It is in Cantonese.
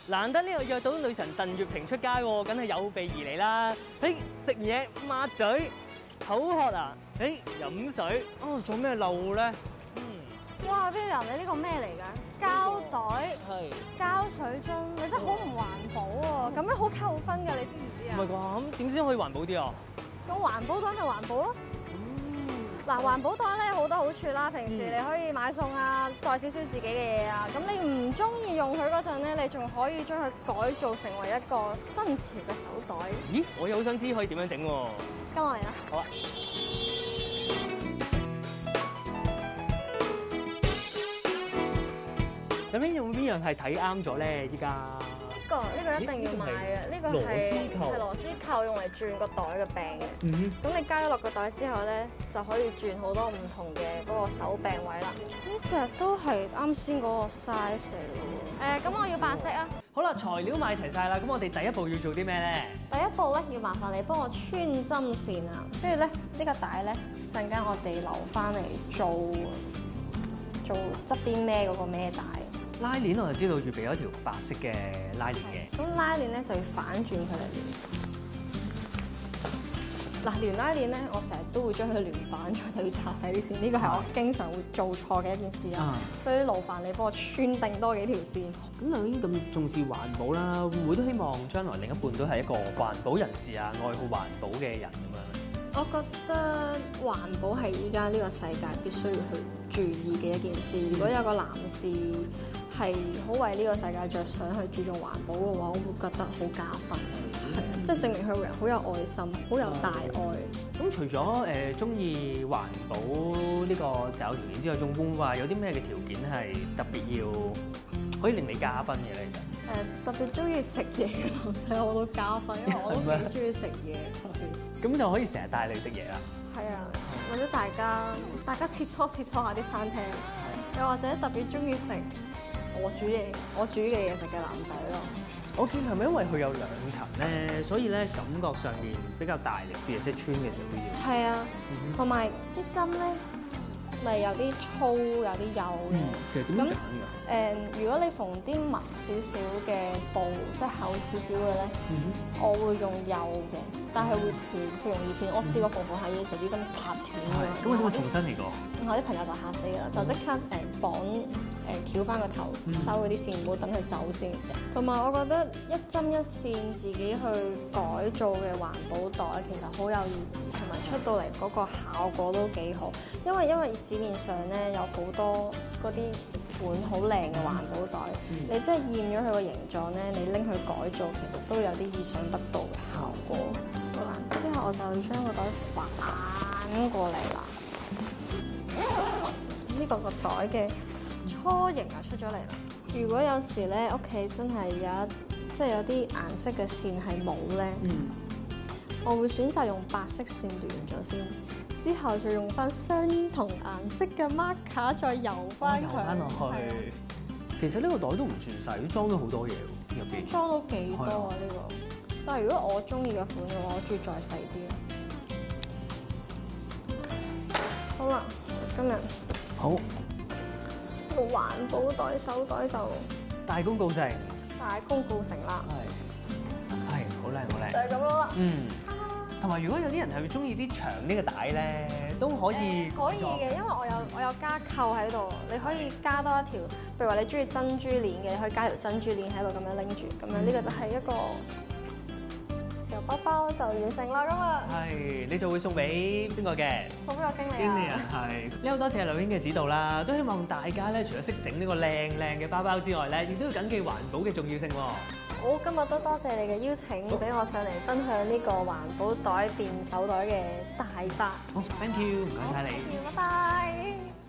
難得呢個約到女神鄧月平出街喎，梗係有備而嚟啦。食完嘢抹嘴，口渴啊，飲水，做咩漏咧？ 哇 William 你呢個咩嚟㗎？膠袋、膠水樽，你真係好唔環保喎！咁樣好扣分㗎，你知唔知啊？ 唔係啩？咁點先可以環保啲啊？ 用環保袋咪環保咯。嗱，環保袋咧好多好處啦，平時你可以買餸啊，帶少少自己嘅嘢啊。咁你唔中意用佢嗰陣咧，你仲可以將佢改造成為一個新潮嘅手袋。 咦，我又好想知可以點樣整喎？ 跟我嚟啦。好啊。 咁有冇邊樣係睇啱咗咧？依家呢個一定要買嘅，呢個係螺絲扣，用嚟轉個袋嘅柄嘅。咁你加咗落個袋之後咧，就可以轉好多唔同嘅嗰個手柄位啦。呢隻都係啱先嗰個 size 嚟嘅。咁我要白色啊。 好啦，材料買齊晒啦，咁我哋第一步要做啲咩咧？ 第一步咧，要麻煩你幫我穿針線啊。跟住咧，呢個帶咧，陣間我哋留翻嚟做側邊孭嗰個孭帶。 拉鏈我就知道預備咗條白色嘅拉鏈嘅。 咁拉鏈咧就要反轉佢嚟連。嗱，連拉鏈咧，我成日都會將佢連反咗，就要拆晒啲線。呢個係我經常會做錯嘅一件事啊。所以勞煩你幫我穿定多幾條線。 咁兩邊咁重視環保啦，會唔會都希望將來另一半都係一個環保人士啊，愛好環保嘅人咁樣？ 我覺得環保係依家呢個世界必須要去注意嘅一件事。如果有個男士係好為呢個世界着想，去注重環保嘅話，我會覺得好加分。係啊，即係證明佢個人好有愛心，好有大愛。 咁除咗中意環保呢個擇偶條件之外，仲會唔會話有啲咩嘅條件係特別要可以令你加分嘅咧？其實特別中意食嘢嘅男仔我都加分，因為我都幾中意食嘢。 咁就可以成日帶你食嘢啦。係啊，或者大家切磋下啲餐廳，又或者特別中意食我煮嘅嘢食嘅男仔咯。 我見係咪因為佢有2層咧，所以咧感覺上面比較大力啲嘅，即係穿嘅時候都要。係啊， 同埋啲針咧，咪有啲粗有啲幼嘅。 其實點揀㗎？ 如果你縫啲密少少嘅布，即係厚少少嘅咧，我會用幼嘅，但係會斷，佢容易斷。我試過縫下嘢時啲針拍斷㗎。 咁我點會重新嚟過？ 我啲朋友就嚇死㗎啦，就即刻綁翹翻個頭，收嗰啲線，唔好等佢走先。同埋我覺得一針一線自己去改造嘅環保袋其實好有意義，同埋出到嚟嗰個效果都幾好。因為市面上咧有好多嗰啲款好靚嘅環保袋，你真係驗咗佢個形狀咧，你拎去改造，其實都有啲意想不到嘅效果。好啦，之後我就要將個袋反過嚟啦。呢個袋嘅雛形出咗嚟啦。如果有時咧屋企真係有啲顏色嘅線係冇咧，我會選擇用白色線亂咗先，之後再用翻相同顏色嘅 marker 再油翻佢。油翻落去。 其實呢個袋都唔算細，都裝咗好多嘢喎入邊。 裝到幾多啊？呢個？但係如果我中意嘅款嘅話，我中意再細啲咯。好啦，今日好個環保袋手袋就大功告成， 啦。 係好靚好靚， 就係咁樣啦。 同埋如果有啲人係中意啲長呢個帶咧，都可以。 可以嘅，因為我有加扣喺度，你可以加多一條。譬如話你中意珍珠鏈嘅，你可以加條珍珠鏈喺度咁樣拎住，咁樣呢個就係一個小包包就完成啦。今日係你就會送俾邊個嘅？ 送俾我經理啊。 經理人係。呢好多謝劉英嘅指導啦，都希望大家咧除咗識整呢個靚嘅包包之外咧，亦都要緊記環保嘅重要性喎。 好，今日都多謝你嘅邀請，俾我上嚟分享呢個環保袋變手袋嘅大法。 好，thank you，唔該晒你。 拜拜。